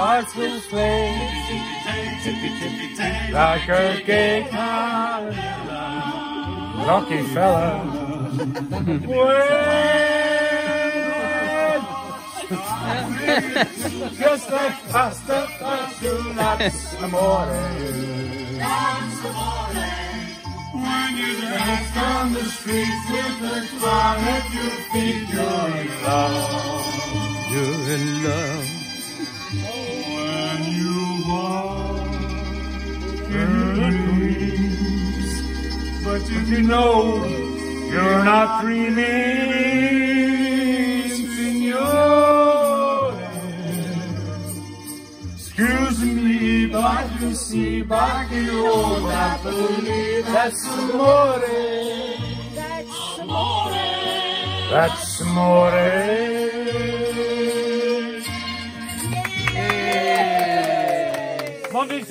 hearts will sway like a gay lucky fella. Just like pasta faccio, that's amore. When you dance on the streets with the crowd at your feet, you're in love. You're in love. When you walk in the dreams, but if you know you're not dreaming, signore. Excuse me, but you see, back you not believe that's amore. That's amore. That's amore. Monday.